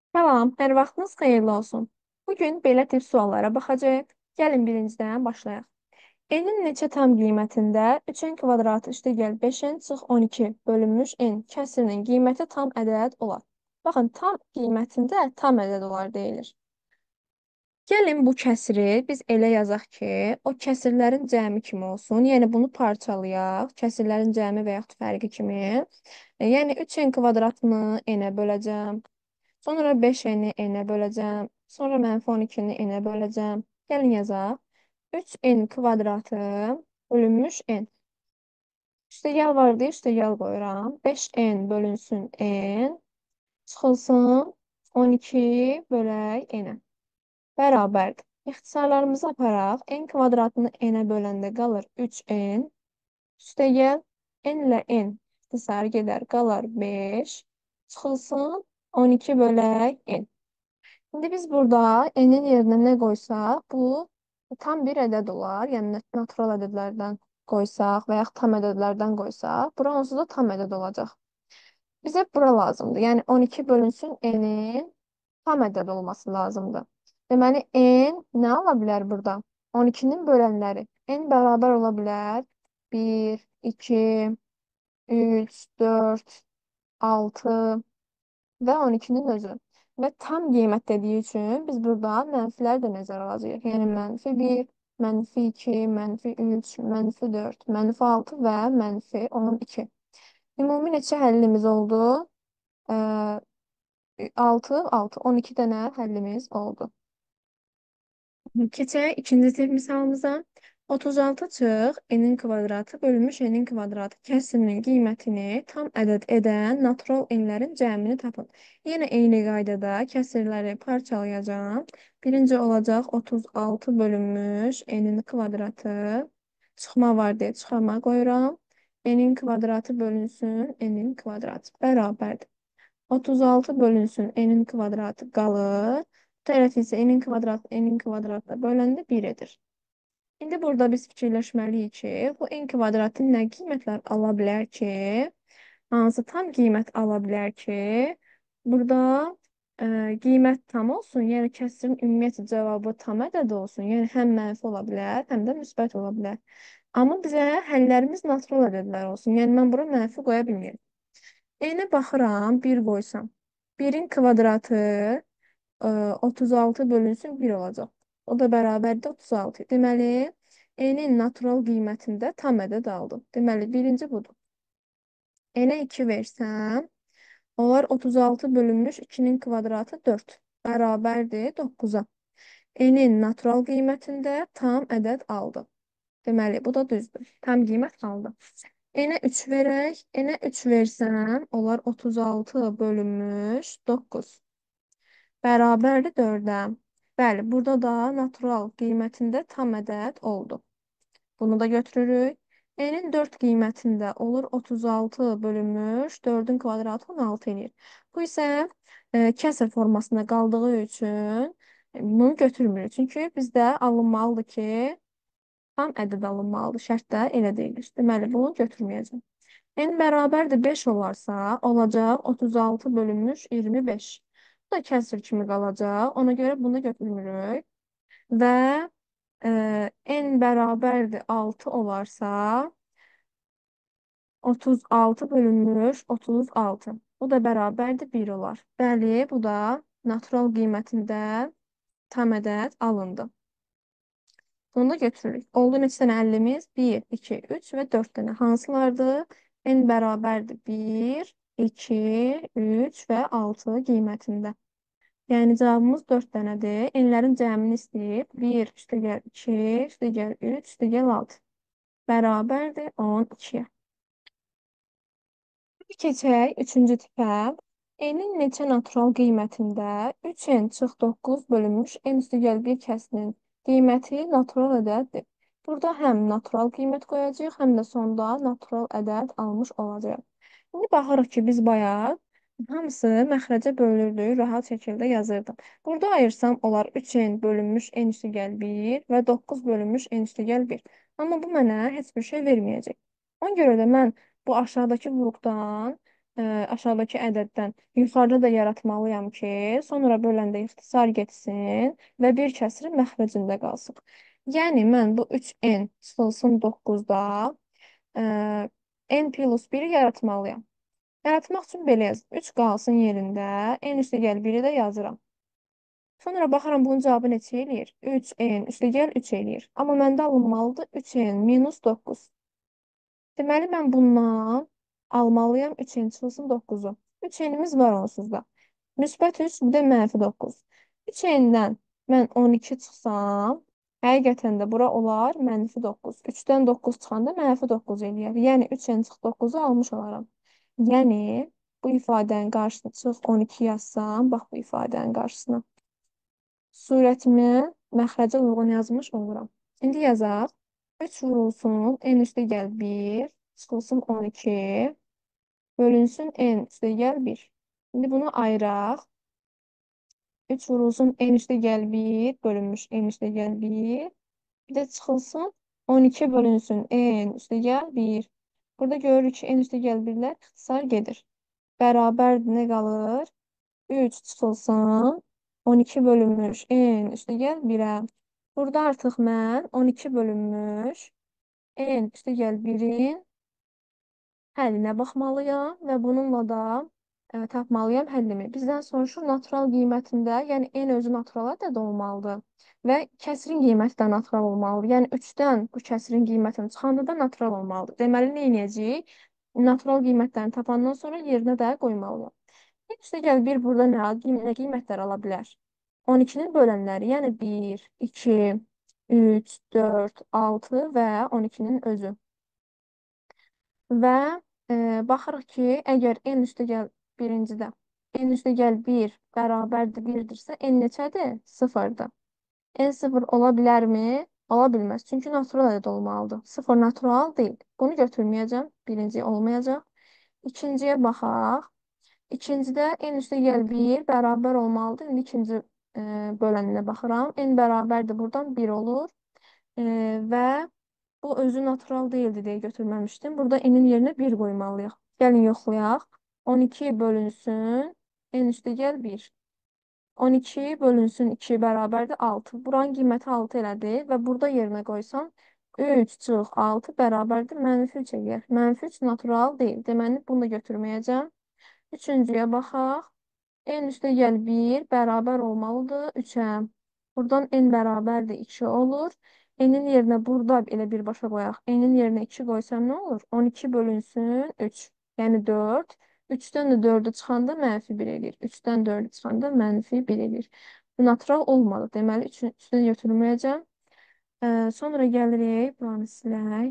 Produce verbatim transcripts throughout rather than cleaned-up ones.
Salam, hər vaxtınız xeyirli olsun. Bugün belə tip suallara baxacağıq. Gəlin birincidən başlayaq. N-in neçə tam qiymətində üç n kvadratı üstəgəl beş n çıx on iki bölünmüş n kəsrinin qiyməti tam ədəd olar. Baxın, tam qiymətində tam ədəd olar deyilir. Gəlin bu kəsiri biz elə yazaq ki, o kəsirlərin cəmi kimi olsun. Yəni bunu parçalayaq. Kəsirlərin cəmi və yaxud fərqi kimi. E, Yəni üç n kvadratını n-ə böləcəm. Sonra beş n-i n-ə böləcəm. Sonra mənfi on ikini n-ə böləcəm. Gəlin yazaq. üç n kvadratı bölünmüş n. Üstəgəl var deyə üstəgəl qoyuram. beş n bölünsün n. Çıxılsın on iki bölək n-ə. Bərabərdir. İxtisarlarımızı aparaq. N kvadratını n-ə böləndə qalır üç n. Üstəgəl n ilə n ixtisar gedər, qalar beş. Çıxılsın on iki bölək n. İndi biz burada n-in yerinə nə qoysaq, bu tam bir ədəd olar. Yəni natural ədədlərdən qoysaq və yaxud tam ədədlərdən qoysaq, bura onsuz da tam ədəd olacaq. Bizə bura lazımdır. Yəni on iki bölünsün n-in tam ədəd olması lazımdır. Deməli, n nə ola bilər burada? on ikinin bölənləri. N bərabər ola bilər. bir, iki, üç, dörd, altı və on ikinin özü. Və tam qiymət dediyi üçün biz burada mənfilər də nəzərə alacağıq. Yəni mənfi bir, mənfi iki, mənfi üç, mənfi dörd, mənfi altı və mənfi on iki. Ümumi neçə həllimiz oldu? Ee, altı, altı, on iki dənə həllimiz oldu. Keçək ikinci tip misalımıza. otuz altı çıx n-in kvadratı bölünmüş n-in kvadratı kəsrinin qiymətini tam ədəd edən natural n-lərin cəmini tapın. Yenə eyni qaydada kəsrləri parçalayacağım. Birinci olacaq otuz altı bölünmüş n-in kvadratı. Çıxma var deyə çıxarma qoyuram. N-in kvadratı bölünsün n-in kvadratı bərabərdir. otuz altı bölünsün n-in kvadratı qalır. Bu tərəf isə n-in kvadratı n-in kvadratına böləndə bir edir. İndi burada biz fikirləşməliyik ki, bu n kvadratı nə qiymətlər ala bilər ki, hansı tam qiymət ala bilər ki, burada ə, qiymət tam olsun, yəni kəsrin ümumiyyətlə cavabı tam ədəd olsun, yəni həm mənfi ola bilər, həm də müsbət ola bilər. Amma bizə həllərimiz natural ədədlər olsun, yəni mən bura mənfi qoya bilmirəm. N-ə baxıram, bir qoysam. birin kvadratı ə, otuz altı bölünsün bir olacaq. O da bərabərdir otuz altı. Deməli, n-in natural qiymətində tam ədəd aldım. Deməli, birinci budur. N-ə iki versəm, onlar otuz altı bölünmüş ikinin kvadratı dörd. Bərabərdir doqquza. N-in natural qiymətində tam ədəd aldım. Deməli, bu da düzdür. Tam qiymət aldım. N-ə üç verək. N-ə üç versəm, onlar otuz altı bölünmüş doqquz. Bərabərdir dördə. Bəli, burada da natural qiymətində tam ədəd oldu. Bunu da götürürük. N-in dörd qiymətində olur otuz altı bölünmüş dördün kvadratı on altı edir. Bu isə e, kəsr formasında qaldığı üçün e, bunu götürmürük. Çünki bizdə alınmalıdır ki, tam ədəd alınmalıdır. Şərtdə elə deyilir. Deməli, bunu götürməyəcəm. N bərabərdir beş olarsa, olacaq otuz altı bölünmüş iyirmi beş. Bu da kəsr kimi qalacaq. Ona görə bunu götürmürük. Və e, n bərabərdir altı olarsa, otuz altı bölünmüş otuz altı. Bu da bərabərdir bir olar. Bəli, bu da natural qiymətində tam ədəd alındı. Bunu da götürürük. Oldu neçə dənə əllimіз? bir, iki, üç və dörd dənə. Hansılardır? N bərabərdir bir, iki, üç və altı qiymətində. Yəni cavabımız dörd dənədir. N-lərin cəmini istəyib. bir, üstəgəl iki, üstəgəl üç, üstəgəl altı. Bərabərdir on ikiyə. Keçək üçüncü tipə. N-in neçə natural qiymətində üç n çıx doqquz bölünmüş n üstəgəl bir kəsinin qiyməti natural ədəddir. Burada həm natural qiymət qoyacağıq, həm də sonda natural ədəd almış olacağıq. İndi baxırıq ki, biz bayaq hamısı məxrəcə bölürdük, rahat şəkildə yazırdım. Burada ayırsam, olar üç n bölünmüş n üstəgəl bir və doqquz bölünmüş n üstəgəl bir. Amma bu mənə heç bir şey verməyəcək. Ona görə də mən bu aşağıdakı blokdan e, aşağıdakı ədəddən yuxarıda da yaratmalıyam ki, sonra böləndə ixtisar getsin və bir kəsri məxrəcində qalsın. Yəni mən bu üç n çıxılsın doqquzda e, n plus biri yaratmalıyam. Yaratmaq üçün belə yazım. üç qalsın yerində, n üstəgəl biri də yazıram. Sonra baxaram bunun cavabı neçə eləyir? üç n üstəgəl üç eləyir. Amma məndə alınmalıdır üç n minus doqquz. Deməli, mən bundan almalıyam üç n çıxılsın doqquzu. üç n-imiz var onsuz da. Müsbət üç, bir də mənfi doqquz. üç n-dən mən on iki çıxsam, həqiqətən də bura olar mənfi doqquz. üçdən doqquz çıxanda mənfi doqquz eləyər. Yəni üç n çıx doqquzu almış olaram. Yəni bu ifadənin qarşısına çıx on iki yazsam, bax bu ifadənin qarşısına. Surətimi məxrəcə uyğun yazmış oluram. İndi yazaq. üç vurulsun, n üstə gəl bir, çıxılsın on iki, bölünsün n üstə gəl bir. İndi bunu ayıraq. üç vurulsun, n üstə gəl bir, bölünmüş n üstə gəl bir. Bir də çıxılsın, on iki bölünsün, n üstə gəl bir. Burada görürük ki, n üstə gəl birlər ixtisar gedir. Bərabərdir, nə qalır? üç çıxılsın, on iki bölünmüş n üstə gəl birə. Burada artıq mən on iki bölünmüş n üstə gəl birin həllinə baxmalıyam və bununla da e, tapmalıyam həllimi. Bizdən soruşur natural qiymətində, yəni n özü naturala da olmalıdır və kəsrin qiyməti də natural olmalıdır. Yəni üçdən bu kəsrin qiymətini çıxanda da natural olmalıdır. Deməli, nə edəcəyik? Natural qiymətlərini tapandan sonra yerinə də qoymalıyam. İşte gəl bir burada nə, nə qiymətlər ala bilər? on ikinin bölənləri, yəni bir, iki, üç, dörd, altı və on ikinin özü. Və e, baxırıq ki, əgər n üstə gəl birincidə n üstə gəl bir bərabərdir birdirsə, n neçədir? Sıfırdır. N sıfır ola bilərmi? Ola bilməz. Çünki natural ədəd olmalıdır. Sıfır natural deyil. Bunu götürməyəcəm. Birinci olmayacaq. İkinciyə baxaq. İkincidə n üstə gəl bir bərabər olmalıdır. İndi ikinci e, bölənine baxıram. N bərabərdir. Buradan bir olur. E, və bu özü natural deyildi deyə götürməmişdim. Burada n-in yerinə bir qoymalıyıq. Gəlin yoxlayaq. on iki bölünsün. N üstə gəl bir. on iki bölünsün iki bərabərdir altı. Buranın qiyməti altı elədi və burada yerinə qoysam üç çıx altı bərabərdir mənfi üç eləyər. Mənfi üç natural deyil. Deməli, bunu da götürməyəcəm. Üçüncüyə baxaq. N üstə gəl bir bərabər olmalıdır üçə. Buradan n bərabərdir iki olur. N-in yerinə burada elə birbaşa qoyaq. N-in yerinə iki qoysam nə olur? on iki bölünsün üç. Yəni dörd. üçdən də dördü çıxanda mənfi bir eləyir. üçdən dördü çıxanda mənfi bir eləyir. Bu natural olmadı. Deməli, üçün, üstünə götürməyəcəm. Ee, sonra gəlirik. Buranı silək.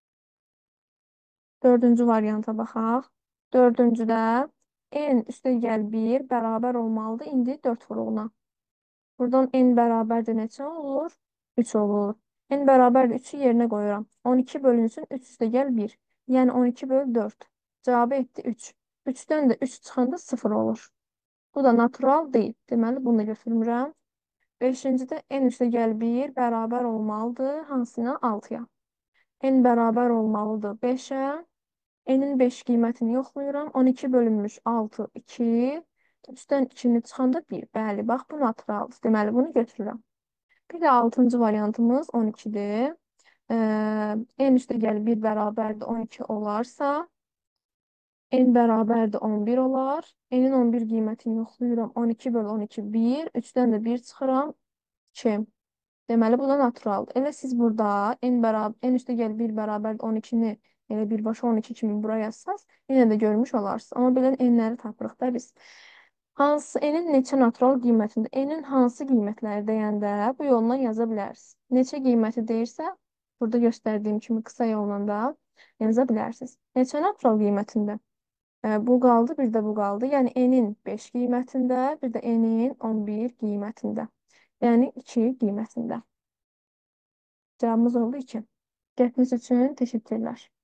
Dördüncü varianta baxaq. Dördüncüdə n üstə gəl bir bərabər olmalıdır. İndi dörd vuruluna. Buradan n bərabərdir neçə olur? üç olur. N bərabərdir üçü yerinə qoyuram. on iki bölünsün üç üstə gəl bir. Yəni on iki böl dörd. Cavabı etdi üç. üçdən də üç çıxanda sıfır olur. Bu da natural deyil. Deməli, bunu da götürmürəm. beşincidə n üstə gəl bir bərabər olmalıdır. Hansına? altıya. N bərabər olmalıdır beşə. N-in beş qiymətini yoxlayıram. on iki bölünmüş altı, iki. üçdən ikini çıxanda bir. Bəli, bax bu naturaldır. Deməli, bunu götürürəm. Bir də altıncı variantımız on ikidir. Ee, n üstə gəl bir bərabərdir on iki olarsa, n bərabərdir on bir olar. N-in on bir qiymətini yoxlayıram. on iki bölü on iki, bir. üçdən də bir çıxıram. iki. Deməli, bu da naturaldır. Elə siz burada n, bərabər, n üstə gəl bir bərabərdir on ikini elə birbaşa on iki kimi buraya yazsaz, yenə də görmüş olarsınız. Amma bilən n-ləri tapırıq da biz. Hansı n-in neçə natural qiymətində? N-in hansı qiymətləri deyəndə bu yolla yaza bilərsiniz. Neçə qiyməti deyirsə, burada göstərdiyim kimi qısa yolla da yaza bilərsiniz. Neçə natural qiymətində? E, bu qaldı, bir də bu qaldı. Yəni n-in beş qiymətində, bir də n-in on bir qiymətində. Yəni iki qiymətində. Cavabımız oldu iki. Diqqətiniz üçün təşəkkürlər.